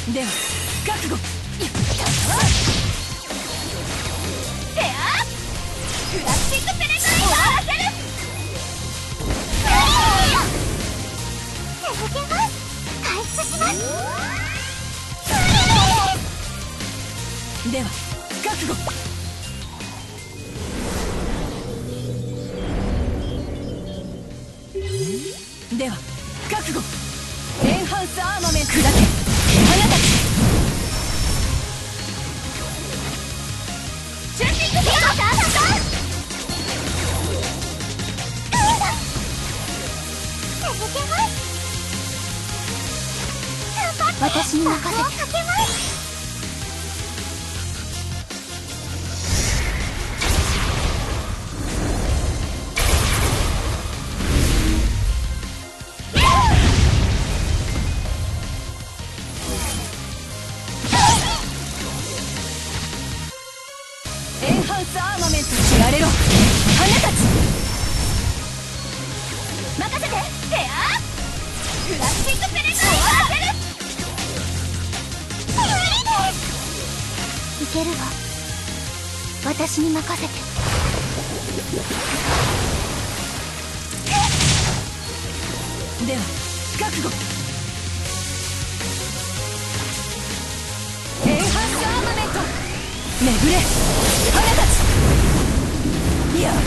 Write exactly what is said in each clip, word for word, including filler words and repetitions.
では覚悟。 ペアクラッシングペネトレーター終わらせる。続けます。回復します。 では覚悟。では覚悟。エンハンスアーマメント砕け花たち。 シューティングピアノターター続けます。私に任せて。かけます。 エンハンスアーマメント知られろ花たち。 任せて。ペアクラッシングペネトレーター終わらせる。いけるわ。私に任せて。 では覚悟。エンハンスアーマメント巡れ花たち。やあ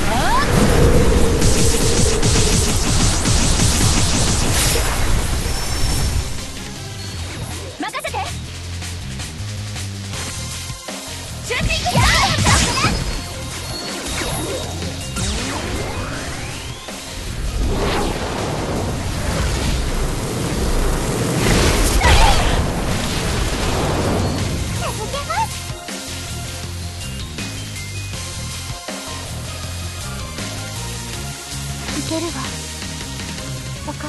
任せて。シューティングピアノターいけるわ。分かったわ。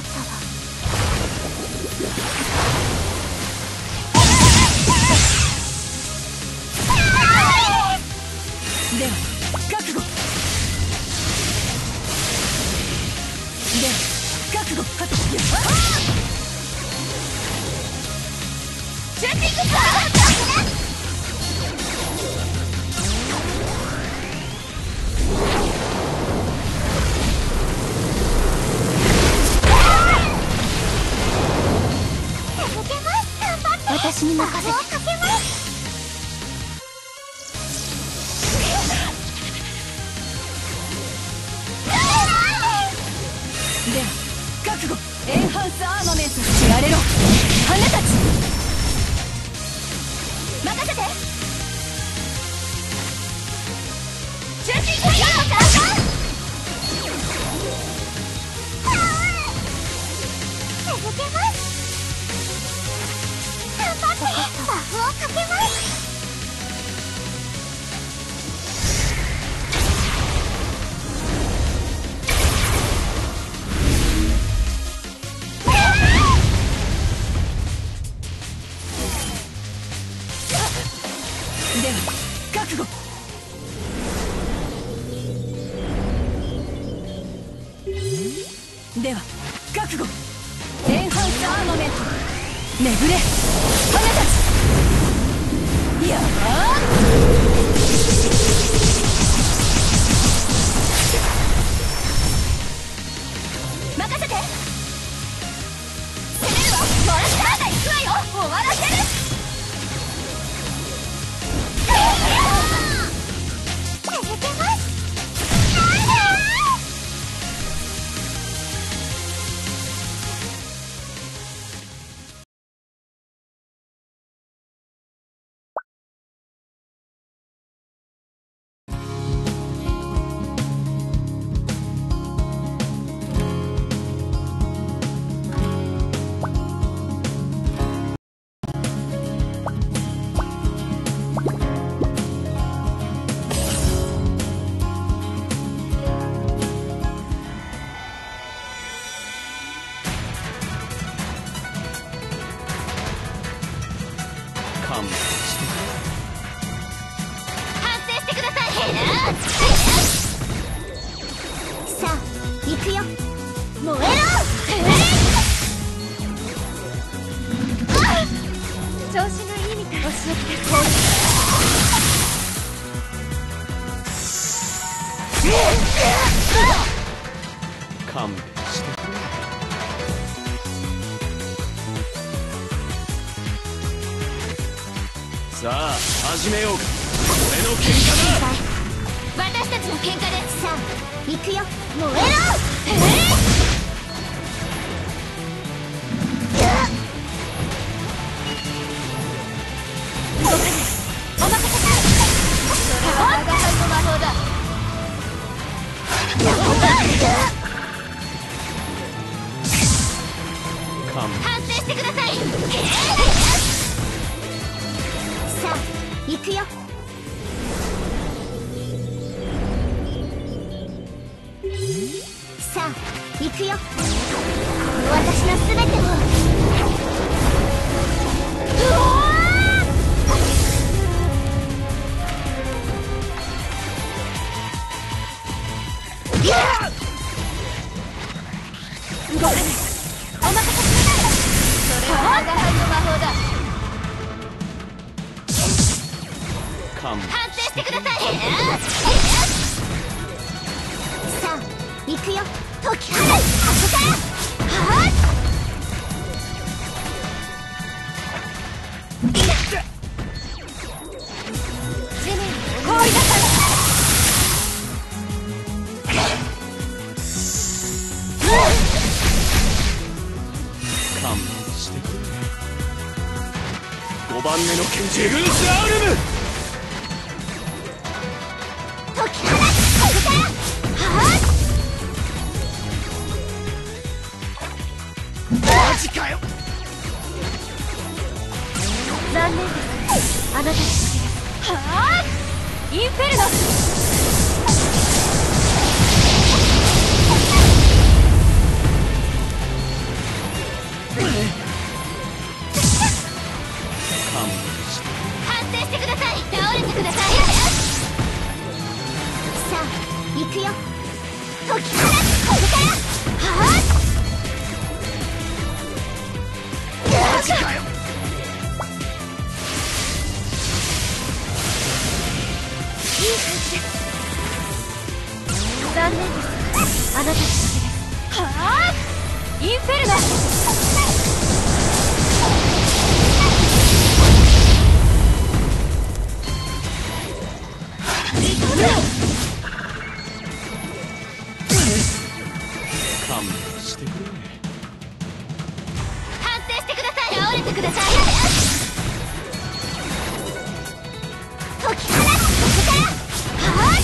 では覚悟。では覚悟。はっやっシューティングピアノター私に任せて。かけます。 では覚悟。エンハンスアーマメント知られろ花たち。 任せて。シューティングピアノター続けます。頑張って。バフをかけます。 では覚悟。では覚悟。エンハンスアーマメント巡れ花たち。やあ任せて。攻めるわ。モラスターが行くわよ。終わらせる。続けます。 勘弁してくれ。 反省してください。さあ行くよ。燃えろ。調子勘弁してくれ。さあ始めようか。俺の喧嘩だ。 私たちの喧嘩です。さあ行くよ、燃えろ。えー、動かない。お任せください。それは我が輩の魔法だ。反省してください。さあ行くよ。さあ行くよ。私のすべてを。うおー！動かない。お任せください。それは我が輩の魔法だ。反省してください。さあ行くよ。解き放つ。ここからはっ。地面に放り出さない。 勘弁してくれ。ごばんめの剣ジグンスアルム。 解き放つ。ここからはっ。 マジかよ。 残念です。あなたの時です。はあ、インフェルノ。 勘弁して。 反省してください。倒れてください。さあ行くよ。解き放つ。ここからはっ。 マジかよ。 いい感じです。残念です。あなたの時です。はあ、インフェルノ。 勘弁してくれ。 反省してください。倒れてください。解き放つ。ここからはっ。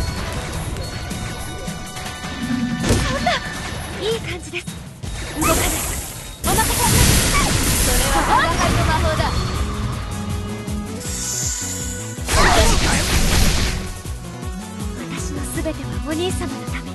いい感じです。動かない。お任せください。それは我が輩の魔法だ。私のすべてはお兄様のため。